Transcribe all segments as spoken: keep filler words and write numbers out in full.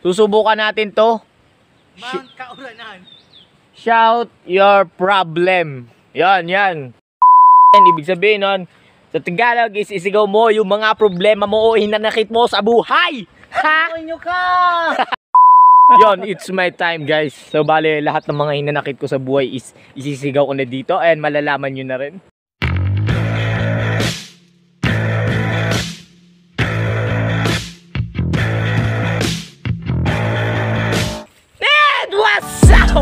Susubukan natin to. Mount Kauranan. Shout your problem. Yan, yan. Ibig sabihin nun, sa Tagalog is isigaw mo yung mga problema mo o hinanakit mo sa buhay. Ha? Nyo ka! Yon, it's my time guys. So bale, lahat ng mga hinanakit ko sa buhay is isisigaw ko na dito and malalaman nyo na rin. And what's up?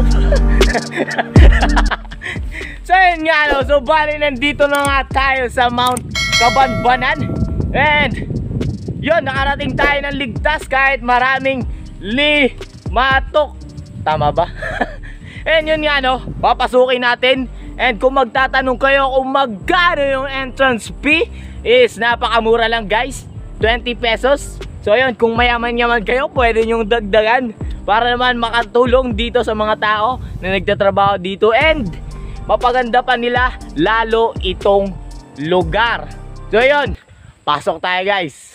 So yun nga no, so bali nandito na nga tayo sa Mount Kabanbanan. And yun, nakarating tayo ng ligtas kahit maraming limatok. Tama ba? And yun nga no, papasukin natin. And kung magtatanong kayo kung magkano yung entrance fee, is napakamura lang guys, twenty pesos. So yun, kung mayaman-yaman kayo, pwede nyong dagdagan para naman makatulong dito sa mga tao na nagtatrabaho dito. And mapaganda pa nila lalo itong lugar. So yun, pasok tayo guys.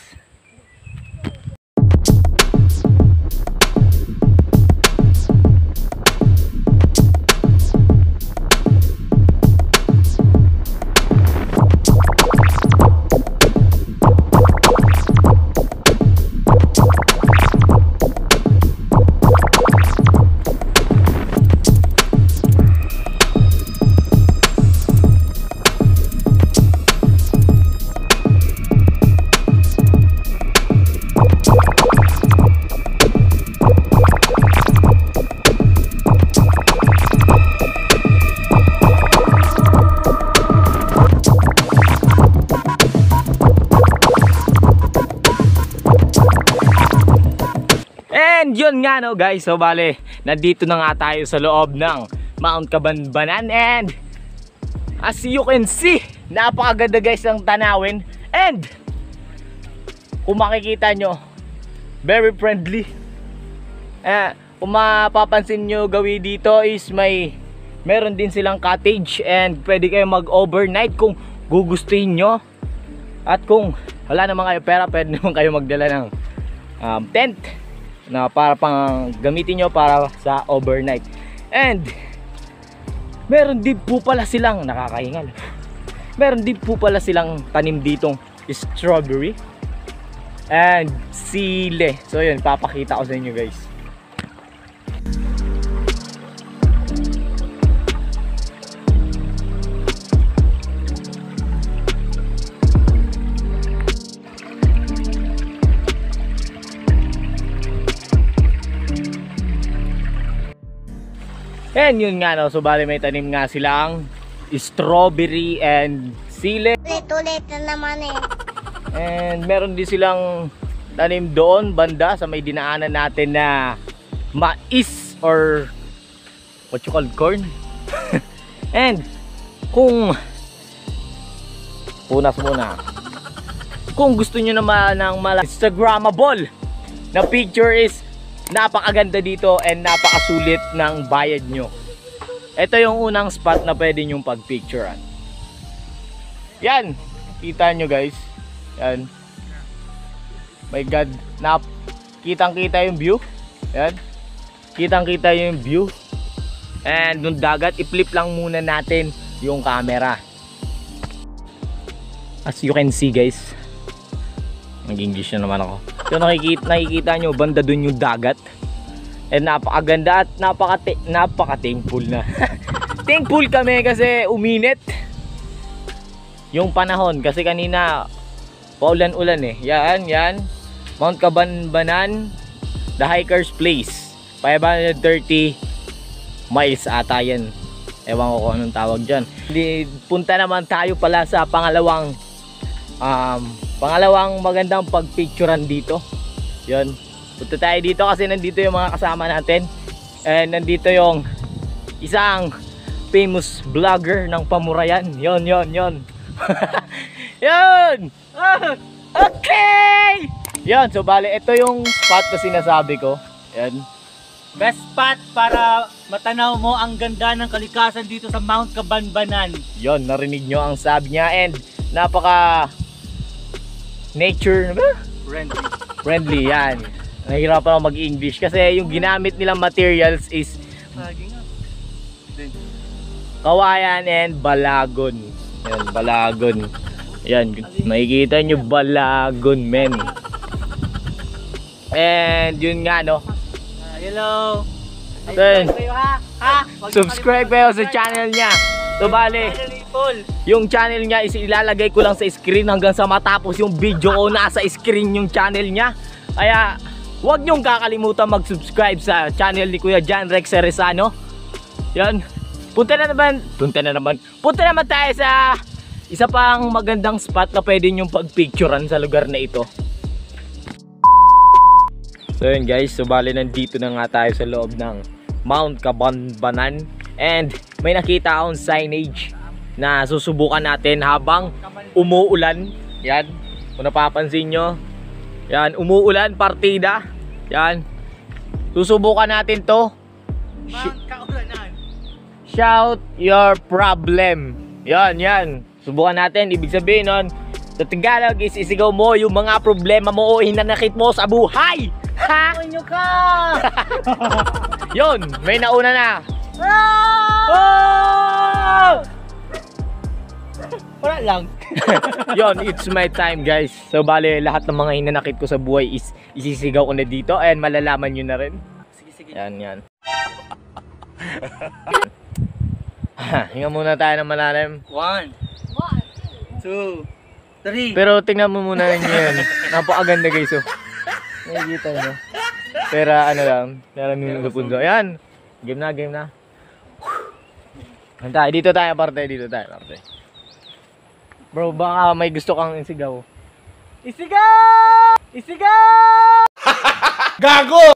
And yun nga no guys, so bale, nandito na nga tayo sa loob ng Mount Kabanbanan. And as you can see, napakaganda guys ng tanawin. And kung makikita nyo, very friendly. eh, Kung mapapansin nyo gawin dito is may meron din silang cottage. And pwede kayo mag overnight kung gugustuhin nyo. At kung wala naman kayo pera, pwede naman kayo magdala ng um, tent na para pang gamitin nyo para sa overnight. And meron din po pala silang nakakahingal. Meron din po pala silang tanim ditong strawberry and sile. So yun, papakita ko sa inyo guys. And yun nga no, so bali may tanim nga silang strawberry and sile. Ulit-ulit na naman eh. And meron din silang tanim doon banda sa may dinaanan natin na mais or what you call corn. And kung punas muna, kung gusto nyo naman ng mala Instagrammable na picture is napakaganda dito and napakasulit ng bayad nyo. Ito yung unang spot na pwede nyong pagpicturean. Yan, kita nyo guys. Yan. My God, nap kitang kita yung view. Yan, kitang kita yung view. And nung dagat, i-flip lang muna natin yung camera. As you can see guys, nag-English na naman ako. So nakikita, nakikita nyo banda dun yung dagat. And napakaganda at napaka napaka-thankful na. Thankful kami kasi uminit yung panahon. Kasi kanina paulan-ulan eh. Yan, yan. Mount Kabanbanan, the hiker's place. five hundred thirty miles ata yan. Ewan ko kung anong tawag dyan. Punta naman tayo pala sa pangalawang um, pangalawang magandang pagpicturean dito. Yun, punta tayo dito kasi nandito yung mga kasama natin. And nandito yung isang famous vlogger ng Pamurayan. Yon, yon, yon. Yun. Okay. Yan, so bale, ito yung spot na sinasabi ko. Yan. Best spot para matanaw mo ang ganda ng kalikasan dito sa Mount Kabanbanan. Yon, narinig nyo ang sabi niya. And napaka nature, ano ba? Friendly. Friendly, yan. nahihirapan ako mag-English kasi yung ginamit nilang materials is kawayan and balagon. Yan, balagon. Yan, makikita nyo balagon, men. And yun nga, no. Uh, hello. Then, Kayo ha? Ha? Huwag subscribe kayo sa channel niya. So bale, yung channel niya is ilalagay ko lang sa screen hanggang sa matapos yung video ko, nasa screen yung channel niya. Kaya huwag niyong kakalimutan mag-subscribe sa channel ni Kuya John Rex Cerezano. Yan. Punta na naman, punta na naman. Punta naman tayo sa isa pang magandang spot na pwede niyong pagpicturean sa lugar na ito. So yun guys, so bali nandito na nga tayo sa loob ng Mount Kabanbanan. And may nakita akong signage na susubukan natin habang umuulan. Yan, kung napapansin nyo. Yan, umuulan, partida. Yan, susubukan natin to. Kaulanan. Shout your problem. Yan, yan. Subukan natin, ibig sabihin nun, sa Tagalog is isigaw mo yung mga problema mo o hinanakit mo sa buhay. Ha? Nyo ka! Yun, may nauna na. Oh! Wala lang. Yon, it's my time guys. So bale, lahat ng mga hinanakit ko sa buhay is isisigaw ko na dito and malalaman nyo na rin. Sige, sige. Yan, yan. Hinga muna tayo ng malalim. One. Two. Three. Pero tingnan mo muna nyo yan. Napakaganda guys. Oh. Nakikita nyo. Pero ano lang, meron yung napunso. Ayan. Game na, game na. Tayo, dito tayo parte, dito tayo parte. Bro, baka may gusto kang isigaw. Isigaw! Isigaw! Gago!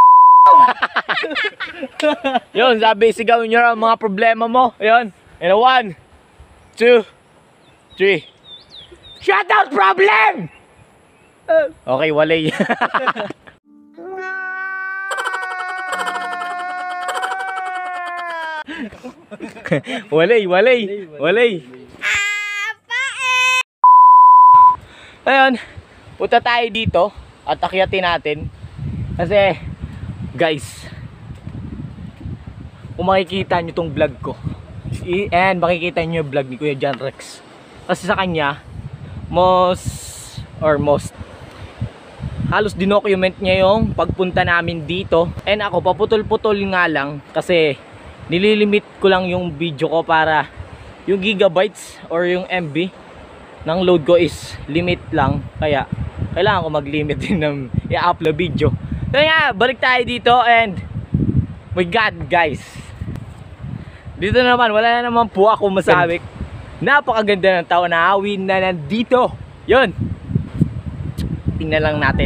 Yun, sabi isigaw nyo ang mga problema mo. Ayun. And a one, two, three. Shut out problem! Okay, walay. walay, walay, walay. Ayun, punta tayo dito at akyatin natin. Kasi, guys, kung makikita nyo tong vlog ko, i- and makikita nyo yung vlog ni Kuya John Rex. Kasi sa kanya, most, or most, halos dinocument niya yung pagpunta namin dito. And ako, paputol-putol nga lang kasi nililimit ko lang yung video ko para yung gigabytes or yung M B ng load ko is limit lang. Kaya kailangan ko mag-limit din ng i-upload video. Kaya nga, balik tayo dito and my God guys, dito naman, wala na naman po ako masabi. Napakaganda ng tao na awin na nandito. Yun, tingnan lang natin.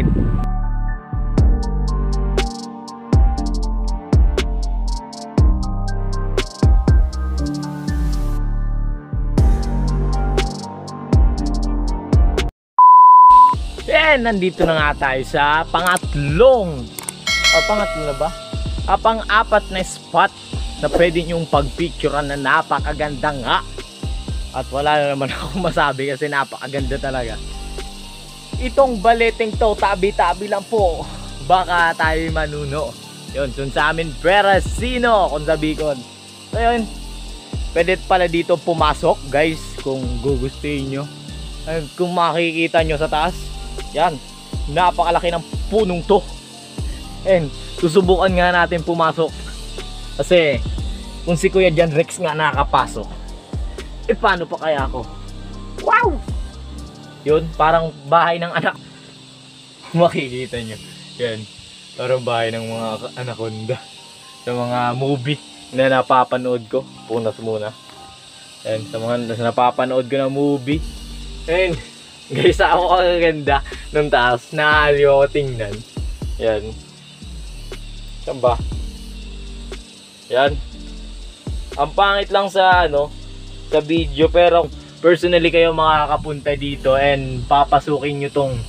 And nandito na nga tayo sa pangatlong o pangatlo na ba? Ah, pang-apat na spot na pwede nyong pagpicturean na napakaganda nga. At wala na naman akong masabi kasi napakaganda talaga. Itong baleteng to, tabi-tabi lang po. Baka tayo manuno. Yun, dun sa amin Perasino kung sa Bicol. So yun, pwede pala dito pumasok guys kung gugustuhin nyo. And kung makikita nyo sa taas, yan, napakalaki ng punong to. And susubukan nga natin pumasok. Kasi kung si Kuya John Rex nga nakakapasok, eh paano pa kaya ako? Wow! Yun, parang bahay ng anak. Makikita nyo. Yan, parang bahay ng mga anaconda. Sa mga movie na napapanood ko. Punas muna. Yan, sa mga sa napapanood ko na movie. And guys, ako kaganda nung taas. Nakaaliw ako tingnan. Yan. Saan ba? Yan. Ang pangit lang sa ano, sa video, pero personally kayo makakapunta dito and papasukin nyo tong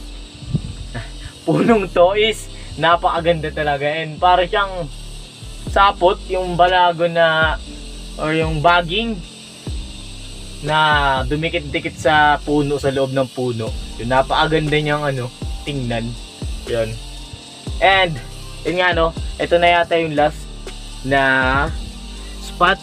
punong to is napakaganda talaga. And para siyang sapot, yung balago na or yung baging na dumikit-dikit sa puno, sa loob ng puno. Yung napakaganda niyang ano, tingnan. Yan. And yun nga no, ito na yata yung last na spot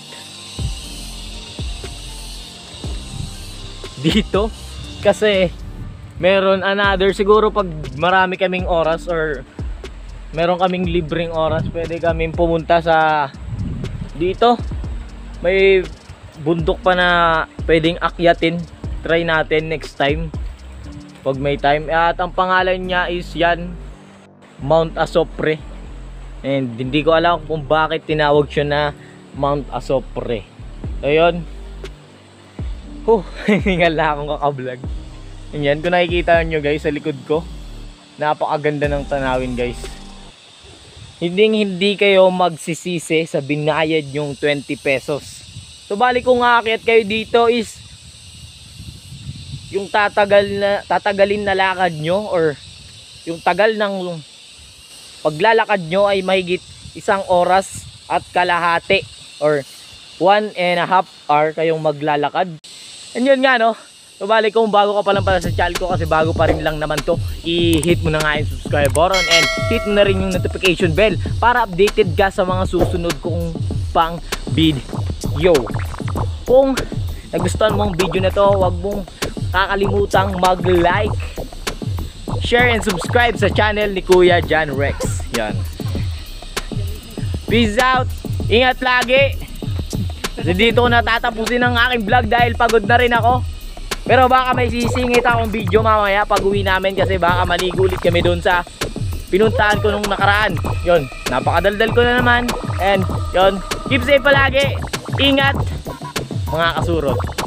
dito. Kasi meron another, siguro pag marami kaming oras or meron kaming libreng oras, pwede kaming pumunta sa dito. May bundok pa na pwedeng akyatin. Try natin next time pag may time. At ang pangalan niya is yan, Mount Asopre. And hindi ko alam kung bakit tinawag siya na Mount Asopre. Ayun. Huh, hingal na akong kakablog. Yan, kung nakikita nyo guys sa likod ko, napakaganda ng tanawin guys. Hindi hindi kayo magsisisi sa binayad yung twenty pesos. So bali kung aakyat kayo dito is yung tatagal na, tatagalin na lakad nyo or yung tagal ng paglalakad nyo ay mahigit isang oras at kalahati or one and a half hour kayong maglalakad. And yun nga no, so bali kung bago ka pa lang pala sa channel ko, kasi bago pa rin lang naman to, i-hit mo na nga yung subscribe button and hit mo na rin yung notification bell para updated ka sa mga susunod kong pang video. Kung nagustuhan mo ang video na to, huwag mong kakalimutang mag-like, share and subscribe sa channel ni Kuya John Rex. Yan. Peace out. Ingat lagi. Kasi dito ko natatapusin ang aking vlog dahil pagod na rin ako. Pero baka may sisingit akong video mamaya pag uwi namin, kasi baka manigulit kami doon sa pinuntahan ko nung nakaraan. Yon, napakadaldal ko na naman. And yon, keep safe palagi. Ingat mga kasurot.